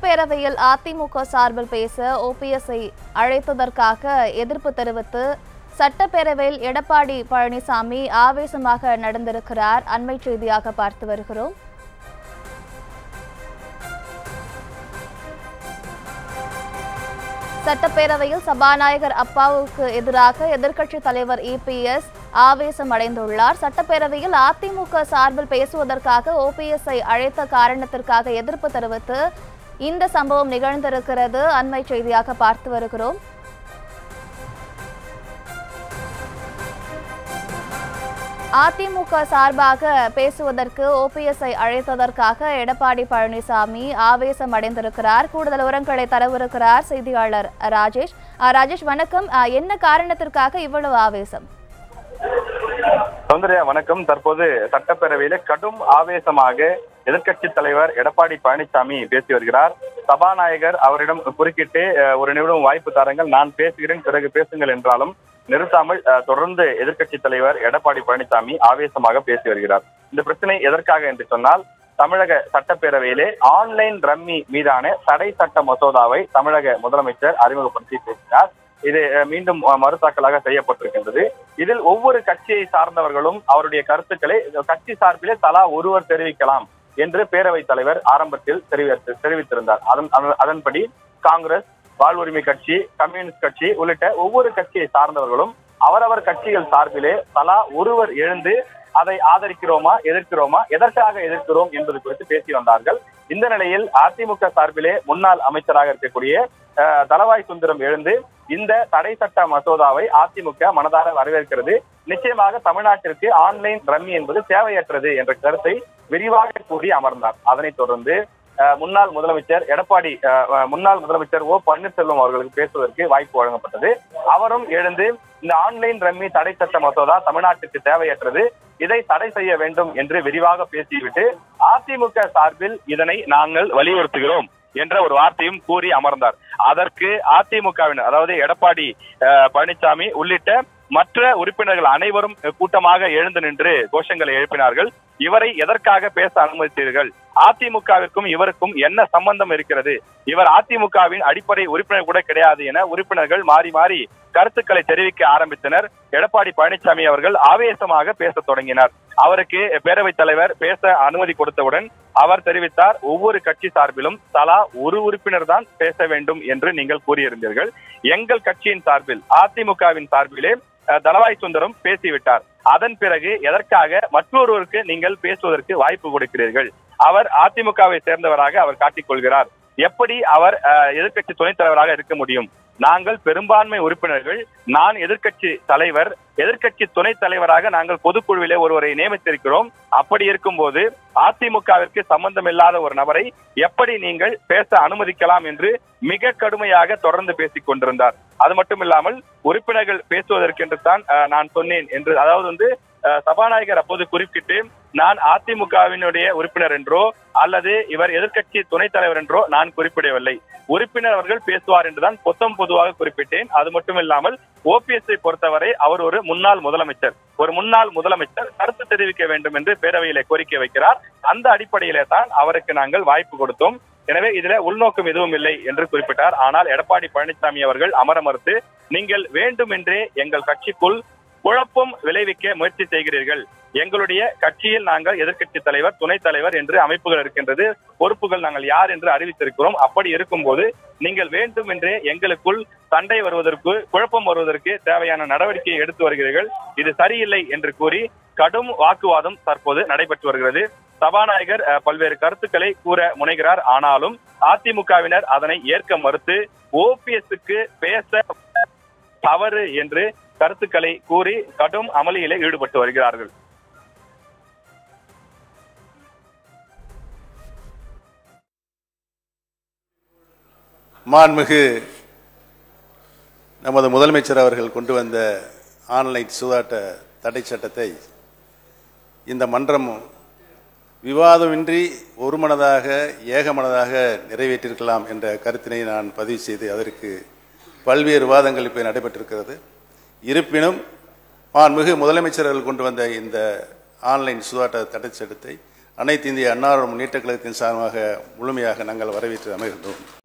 சட்டப்பேரவையில் அதிமுக சார்பில் பேச ஓபிஎஸ்ஐ அழைத்ததற்காக எதிர்ப்பு தெரிவித்து சட்டப்பேரவையில் எடப்பாடி பழனிசாமி ஆவேசமாக நடந்திருக்கிறார். அண்மை செய்தியாக பார்த்து வருகிறோம். சட்டப்பேரவையில் சபாநாயகர் அப்பாவுக்கு எதிராக எதிர்க்கட்சித் தலைவர் EPS ஆவேசம் அடைந்துள்ளார். சட்டப்பேரவையில் அதிமுக சார்பில் பேசுவதற்காக ஓபிஎஸ்ஐ அழைத்த காரணத்திற்காக எதிர்ப்பு தெரிவித்து இந்த சம்பவம் நிகழ்ந்திருக்கிறது. அண்மை செய்தியாக பார்த்து வருகிறோம். அதிமுக சார்பாக பேசுவதற்கு ஓபிஎஸ்ஐ அழைத்ததற்காக எடப்பாடி பழனிசாமி ஆவேசம் அடைந்திருக்கிறார். கூடுதல் விவரங்களை தரவிருக்கிறார் செய்தியாளர் ராஜேஷ். ராஜேஷ், வணக்கம். என்ன காரணத்திற்காக இவ்வளவு ஆவேசம்? சௌந்தர்யா, வணக்கம். தற்போது சட்டப்பேரவையில கடும் ஆவேசமாக எதிர்க்கட்சி தலைவர் எடப்பாடி பழனிசாமி பேசி வருகிறார். சபாநாயகர் அவரிடம் குறுக்கிட்டு ஒரு நிமிடம் வாய்ப்பு தாருங்கள், நான் பேசுகிறேன், பிறகு பேசுங்கள் என்றாலும் நிறுத்தாமல் தொடர்ந்து எதிர்க்கட்சி தலைவர் எடப்பாடி பழனிசாமி ஆவேசமாக பேசி வருகிறார். இந்த பிரச்சனை எதற்காக என்று சொன்னால், தமிழக சட்டப்பேரவையிலே ஆன்லைன் ரம்மி மீதான தடை சட்ட மசோதாவை தமிழக முதலமைச்சர் அறிமுகப்படுத்தி பேசினார். இது மீண்டும் மறுதாக்கலாக செய்யப்பட்டிருக்கின்றது. இதில் ஒவ்வொரு கட்சியை சார்ந்தவர்களும் அவருடைய கருத்துக்களை கட்சி சார்பிலே தலா ஒருவர் தெரிவிக்கலாம் என்று பேரவைத் தலைவர் ஆரம்பத்தில் தெரிவித்திருந்தார். அதன்படி காங்கிரஸ், வாழ்வுரிமை கட்சி, கம்யூனிஸ்ட் கட்சி உள்ளிட்ட ஒவ்வொரு கட்சியை சார்ந்தவர்களும் அவரவர் கட்சிகள் சார்பிலே தலா ஒருவர் எழுந்து அதை ஆதரிக்கிறோமா, எதிர்க்கிறோமா, எதற்காக எதிர்க்கிறோம் என்பது குறித்து பேசி வந்தார்கள். இந்த நிலையில் அதிமுக சார்பிலே முன்னாள் அமைச்சராக இருக்கக்கூடிய தளவாய் சுந்தரம் எழுந்து இந்த தடை சட்ட மசோதாவை அதிமுக மனதார வரவேற்கிறது, நிச்சயமாக தமிழ்நாட்டிற்கு ஆன்லைன் ரம்மி என்பது தேவையற்றது என்ற கருத்தை விரிவாக கூறி அமர்ந்தார். அதனைத் தொடர்ந்து முன்னாள் முதலமைச்சர் ஓ பன்னீர்செல்வம் அவர்களுக்கு பேசுவதற்கு வாய்ப்பு வழங்கப்பட்டது. அவரும் எழுந்து இந்த ஆன்லைன் ரம்மி தடை சட்ட மசோதா தமிழ்நாட்டுக்கு தேவையற்றது, இதை தடை செய்ய வேண்டும் என்று விரிவாக பேசிவிட்டு அதிமுக சார்பில் இதனை நாங்கள் வலியுறுத்துகிறோம் என்ற ஒரு வார்த்தையும் கூறி அமர்ந்தார். அதற்கு அதிமுகவினர், அதாவது எடப்பாடி பழனிசாமி உள்ளிட்ட மற்ற உறுப்பினர்கள் அனைவரும் கூட்டமாக எழுந்து நின்று கோஷங்களை எழுப்பினார்கள். இவரை எதற்காக பேச அனுமதித்தீர்கள்? அதிமுகவிற்கும் இவருக்கும் என்ன சம்பந்தம் இருக்கிறது? இவர் அதிமுகவின் அடிப்படை உறுப்பினர் கூட கிடையாது என உறுப்பினர்கள் மாறி மாறி கருத்துக்களை தெரிவிக்க ஆரம்பித்தனர். எடப்பாடி பழனிசாமி அவர்கள் ஆவேசமாக பேச தொடங்கினார். அவருக்கு பேரவைத் தலைவர் பேச அனுமதி கொடுத்தவுடன் அவர் தெரிவித்தார், ஒவ்வொரு கட்சி சார்பிலும் தலா ஒரு உறுப்பினர் தான் பேச வேண்டும் என்று நீங்கள் கூறியிருந்தீர்கள். எங்கள் கட்சியின் சார்பில், அதிமுகவின் சார்பிலே தளவாய் சுந்தரம் பேசிவிட்டார். அதன் பிறகு எதற்காக மற்றொருவருக்கு நீங்கள் பேசுவதற்கு வாய்ப்பு கொடுக்கிறீர்கள்? அவர் அதிமுகவை சேர்ந்தவராக அவர் காட்டிக்கொள்கிறார். எப்படி அவர் எதிர்க்கட்சி துணைத் தலைவராக இருக்க முடியும்? நாங்கள் பெரும்பான்மை உறுப்பினர்கள், நான் எதிர்க்கட்சி தலைவர், எதிர்க்கட்சி துணைத் தலைவராக நாங்கள் பொதுக்குழுவிலே ஒருவரை நியமித்திருக்கிறோம். அப்படி இருக்கும்போது அதிமுகவிற்கு சம்பந்தம் இல்லாத ஒரு நபரை எப்படி நீங்கள் பேச அனுமதிக்கலாம் என்று மிக கடுமையாக தொடர்ந்து பேசிக் கொண்டிருந்தார். அது மட்டும் இல்லாமல் உறுப்பினர்கள் பேசுவதற்கென்று தான் நான் சொன்னேன் என்று, அதாவது சபாநாயகர் அப்போது குறிப்பிட்டு நான் அதிமுகவினுடைய உறுப்பினர் என்றோ அல்லது இவர் எதிர்க்கட்சி துணைத் தலைவர் என்றோ நான் குறிப்பிடவில்லை. உறுப்பினர் அவர்கள் பேசுவார் என்றுதான் பொதுவாக குறிப்பிட்டேன். அது மட்டும் இல்லாமல் ஓபிஎஸ்ஐ பொறுத்தவரை அவர் ஒரு முன்னாள் முதலமைச்சர். ஒரு முன்னாள் முதலமைச்சர் கருத்து தெரிவிக்க வேண்டும் என்று பேரவையிலே கோரிக்கை வைக்கிறார். அந்த அடிப்படையிலே தான் அவருக்கு நாங்கள் வாய்ப்பு கொடுத்தோம். எனவே இதுல உள்நோக்கம் எதுவும் இல்லை என்று குறிப்பிட்டார். ஆனால் எடப்பாடி பழனிசாமி அவர்கள் அமர மறுத்து, நீங்கள் வேண்டுமென்றே எங்கள் கட்சிக்குள் குழப்பம் விளைவிக்க முயற்சி செய்கிறீர்கள். எங்களுடைய கட்சியில் நாங்கள் எதிர்க்கட்சி தலைவர், துணைத் தலைவர் என்று அமைப்புகள் இருக்கின்றது, பொறுப்புகள் நாங்கள் யார் என்று அறிவித்திருக்கிறோம். அப்படி இருக்கும்போது நீங்கள் வேண்டுமென்றே எங்களுக்குள் சண்டை வருவதற்கு, குழப்பம் வருவதற்கு தேவையான நடவடிக்கையை எடுத்து வருகிறீர்கள். இது சரியில்லை என்று கூறி கடும் வாக்குவாதம் தற்போது நடைபெற்று வருகிறது. சபாநாயகர் பல்வேறு கருத்துக்களை கூற முனைகிறார். ஆனாலும் அதிமுகவினர் அதனை ஏற்க மறுத்து ஓபிஎஸ்க்கு பேச தவறு என்று கருத்துக்களை கூறி கடும் அமளியிலே ஈடுபட்டு வருகிறார்கள். மாண்புமிகு நமது முதலமைச்சர் அவர்கள் கொண்டு வந்த ஆன்லைன் சூதாட்ட தடை சட்டத்தை இந்த மன்றம் விவாதமின்றி ஒருமனதாக ஏகமனதாக நிறைவேற்றிருக்கலாம் என்ற கருத்தினை நான் பதிவு செய்து அதற்கு பல்வேறு விவாதங்கள் இப்போ நடைபெற்றிருக்கிறது. இருப்பினும் மாண்புமிகு முதலமைச்சர்கள் கொண்டு வந்த இந்த ஆன்லைன் சூதாட்ட தடை சட்டத்தை அனைத்து இந்திய அன்னார முன்னேற்ற கழகத்தின் சார்பாக முழுமையாக நாங்கள் வரவேற்று அமைகின்றோம்.